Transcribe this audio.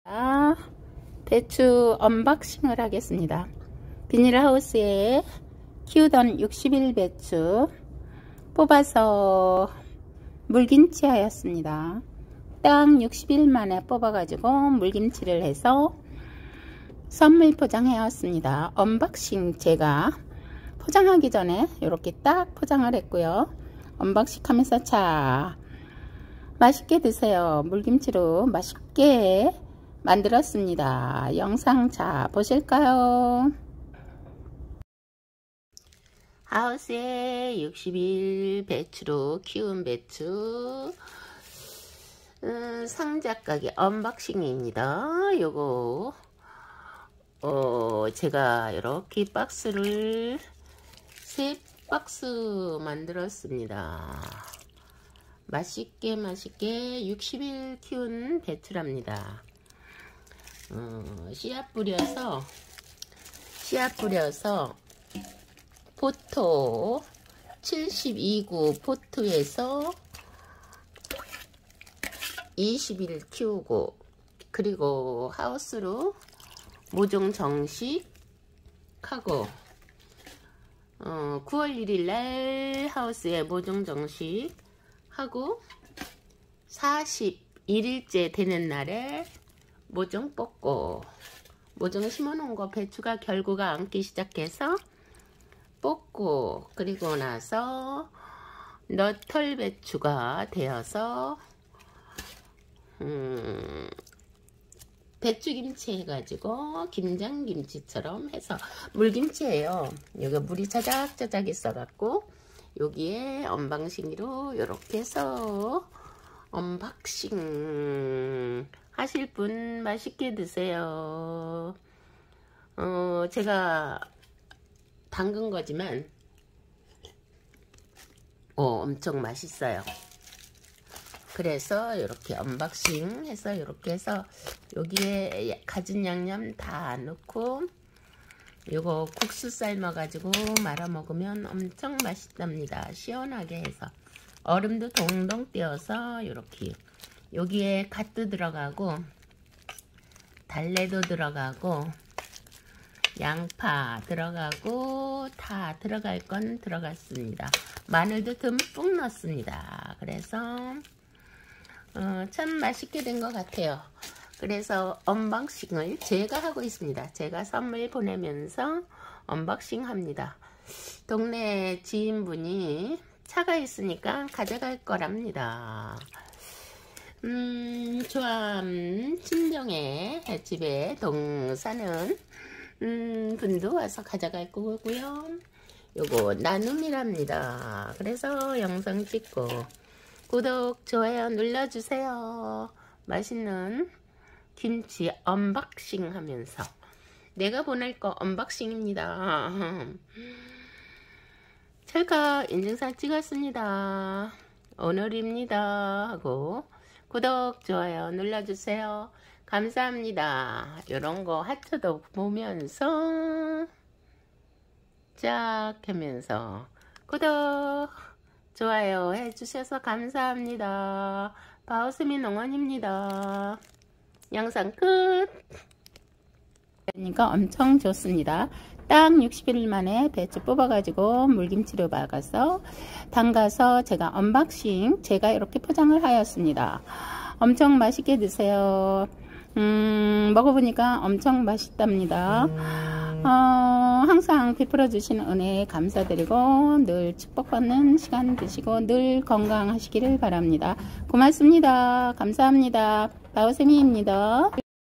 배추 언박싱을 하겠습니다. 비닐하우스에 키우던 60일 배추 뽑아서 물김치 하였습니다. 딱 60일 만에 뽑아가지고 물김치를 해서 선물 포장해 왔습니다. 언박싱 제가 포장하기 전에 이렇게 딱 포장을 했고요. 언박싱 하면서 자 맛있게 드세요. 물김치로 맛있게 만들었습니다. 영상 자 보실까요? 하우스에 60일 배추로 키운 배추 상자 가게 언박싱입니다. 요거 제가 이렇게 박스를 3박스 만들었습니다. 맛있게 60일 키운 배추랍니다. 씨앗 뿌려서 포토 72구 포트에서 20일 키우고, 그리고 하우스로 모종 정식하고 9월 1일 날 하우스에 모종 정식하고 41일째 되는 날에 모종 뽑고, 모종 심어놓은 거 배추가 결구가 앉기 시작해서 뽑고, 그리고 나서 너털 배추가 되어서 배추김치 해가지고 김장김치처럼 해서 물김치예요. 여기 물이 자작자작 있어갖고 여기에 언박싱으로 이렇게 해서 언박싱 하실 분 맛있게 드세요. 제가 담근 거지만 엄청 맛있어요. 그래서 이렇게 언박싱 해서 이렇게 해서 여기에 가진 양념 다 넣고 요거 국수 삶아 가지고 말아 먹으면 엄청 맛있답니다. 시원하게 해서 얼음도 동동 띄어서 이렇게 여기에 갓도 들어가고 달래도 들어가고 양파 들어가고 다 들어갈 건 들어갔습니다. 마늘도 듬뿍 넣습니다. 그래서 참 맛있게 된 것 같아요. 그래서 언박싱을 제가 하고 있습니다. 제가 선물 보내면서 언박싱 합니다. 동네 지인분이 차가 있으니까 가져갈 거랍니다. 조암 친정에 집에 사는 분도 와서 가져갈 거고요. 요거 나눔이랍니다. 그래서 영상 찍고 구독, 좋아요 눌러주세요. 맛있는 김치 언박싱 하면서 내가 보낼 거 언박싱입니다. 제가 인증샷 찍었습니다. 오늘입니다 하고 구독, 좋아요 눌러주세요. 감사합니다. 요런 거 하트도 보면서 쫙 하면서 구독, 좋아요 해주셔서 감사합니다. 바오스미 농원입니다. 영상 끝. 그러니까 엄청 좋습니다. 딱 60일 만에 배추 뽑아가지고 물김치로 박아서 담가서 제가 언박싱 제가 이렇게 포장을 하였습니다. 엄청 맛있게 드세요. 먹어보니까 엄청 맛있답니다. 항상 베풀어 주시는 은혜에 감사드리고 늘 축복받는 시간 되시고 늘 건강하시기를 바랍니다. 고맙습니다. 감사합니다. 바오세미입니다.